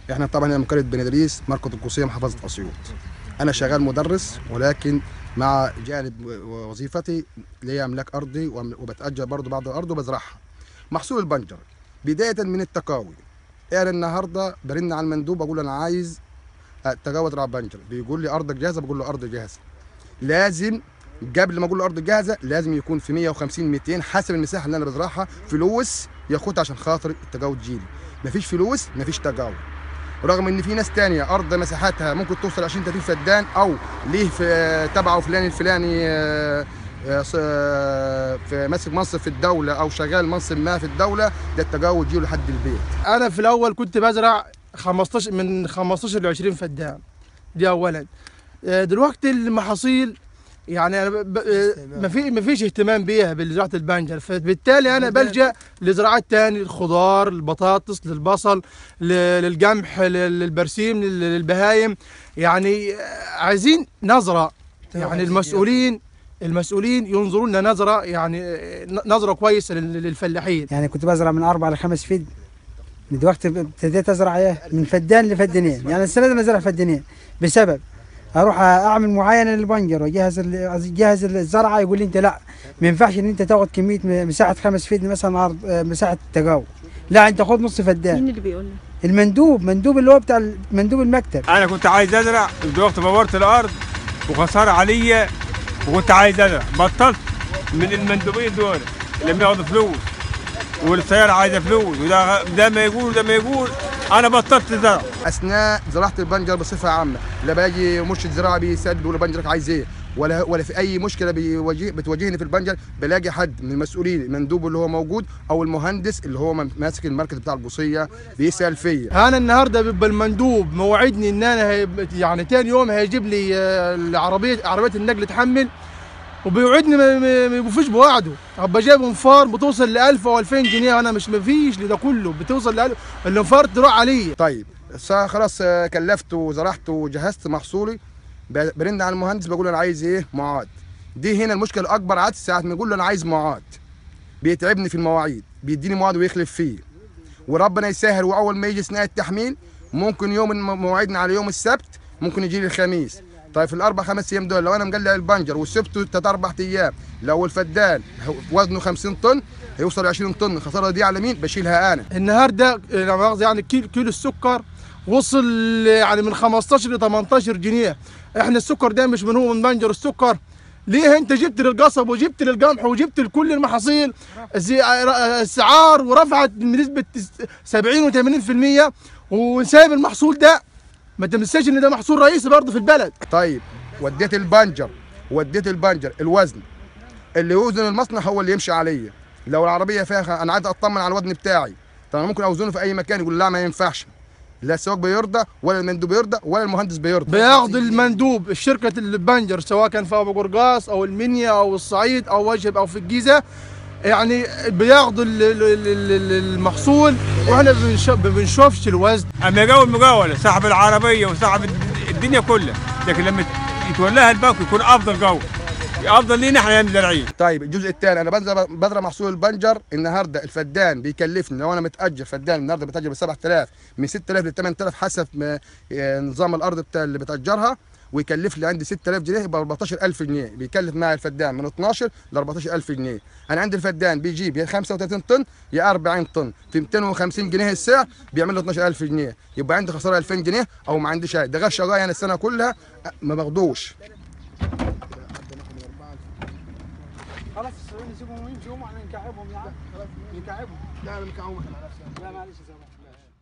احنا طبعا هنا من قريه بني ادريس مركز القوسيه محافظه اسيوط. انا شغال مدرس، ولكن مع جانب وظيفتي ليا املاك ارضي وبتاجر برضه بعض الارض وبزرعها. محصول البنجر بدايه من التقاوي. انا النهارده برن على المندوب اقول له انا عايز اتجاوز ازرع بنجر، بيقول لي ارضك جاهزه، بقول له ارض جاهزه. لازم قبل ما اقول له ارض جاهزه لازم يكون في 150 200 حسب المساحه اللي انا بزرعها فلوس ياخدها عشان خاطر التجاوز تجيلي. مفيش فلوس مفيش تجاوز. رغم ان في ناس تانية ارض مساحتها ممكن توصل 20 30 فدان، او ليه في تبعه فلان الفلاني في ماسك منصب في الدوله او شغال منصب ما في الدوله، ده التجاوز يجيله لحد البيت. انا في الاول كنت بزرع 15 من 15 ل 20 فدان، دي اولا. دلوقتي المحاصيل يعني انا ما فيش اهتمام بيها بزراعه البنجر، فبالتالي انا بلجأ لزراعات تاني، الخضار، البطاطس، للبصل، للقمح، للبرسيم، للبهايم. يعني عايزين نظره، يعني المسؤولين ينظروا لنا نظره، يعني نظره كويسه للفلاحين. يعني كنت بزرع من 4 ل 5 فد، دلوقتي ابتديت ازرع من فدان لفدانين. يعني السنه دي انا زرع فدانين بسبب اروح اعمل معاينه للبنجر واجهز الزرعه، يقول لي انت لا ما ينفعش ان انت تاخد كميه مساحه 5 فدان مثلا عرض مساحه التجاوز، لا انت خد نص فدان. مين اللي بيقول لك؟ المندوب اللي هو بتاع مندوب المكتب. انا كنت عايز ازرع، دلوقتي بورت الارض وخساره عليا، وكنت عايز ازرع بطلت من المندوبين دول لما ياخدوا فلوس، والسياره عايزه فلوس، وده ما يقول وده ما يقول. انا بطلت زرع. اثناء زراعه البنجر بصفه عامه لا باجي مرشد زراعي بيسال بيقول بنجرك عايز ايه، ولا في اي مشكله بتواجهني في البنجر بلاقي حد من المسؤولين، المندوب اللي هو موجود او المهندس اللي هو ماسك المركز بتاع القوسيه بيسال فيا. انا النهارده بيبقى المندوب موعدني ان انا يعني تاني يوم هيجيب لي عربيه النقل تحمل، وبيوعدني ما يوفيش بوعده. ابقى جايب انفار بتوصل ل 1000 او 2000 جنيه، وانا مش مفيش لده كله، بتوصل ل 1000 الانفار تروح عليا. طيب خلاص كلفت وزرعت وجهزت محصولي، برن على المهندس بقول له انا عايز ايه؟ معاد. دي هنا المشكله الاكبر، عاد ساعه ما يقول له انا عايز معاد بيتعبني في المواعيد، بيديني معاد ويخلف فيه، وربنا يسهل. واول ما يجي اثناء التحميل ممكن يوم مواعيدنا على يوم السبت، ممكن يجي لي الخميس. طيب في الاربع 5 ايام دول لو انا مقلع البنجر وسبته 3 4 ايام، لو الفدان وزنه 50 طن هيوصل 20 طن، الخساره دي على مين؟ بشيلها انا. النهارده يعني كيلو السكر وصل يعني من 15 ل 18 جنيه. احنا السكر ده مش من بنجر السكر. ليه انت جبت للقصب وجبت للقمح وجبت لكل المحاصيل الاسعار ورفعت بنسبه 70 و80%، وسايب المحصول ده؟ ما تنساش ان ده محصول رئيسي برضه في البلد. طيب وديت البنجر الوزن اللي يوزن المصنع هو اللي يمشي عليا. لو العربيه فيها انا عايز اطمن على الوزن بتاعي، طب انا ممكن اوزنه في اي مكان، يقول لا ما ينفعش، لا السواق بيرضى ولا المندوب بيرضى ولا المهندس بيرضى. بياخد المندوب الشركه البنجر سواء كان في ابو قرقاص او المنيا او الصعيد او وجب او في الجيزه، يعني بياخدوا المحصول واحنا ما بنشوفش الوزن. اما يجاوب مجاوله صاحب العربيه وصاحب الدنيا كلها، لكن لما يتولاها البنك يكون افضل جو، افضل لينا احنا زارعين. طيب الجزء الثاني انا بزرع محصول البنجر. النهارده الفدان بيكلفني لو انا متاجر فدان النهارده بتاجر ب 7000 من 6000 ل 8000 حسب نظام الارض بتاع اللي بتاجرها، ويكلف لي عندي 6000 جنيه يبقى 14000 جنيه، بيكلف معي الفدان من 12 ل 14000 جنيه. انا عندي الفدان بيجيب يا 35 طن يا 40 طن في 250 جنيه السعر، بيعمل له 12000 جنيه، يبقى عندي خساره 2000 جنيه او ما عنديش شيء. ده غير شغال انا السنه كلها ما باخدوش. خلاص نسيبهم ويمشوا، هم احنا نكعبهم يعني. خلاص نكعبهم. لا انا مكعبهم. لا معلش.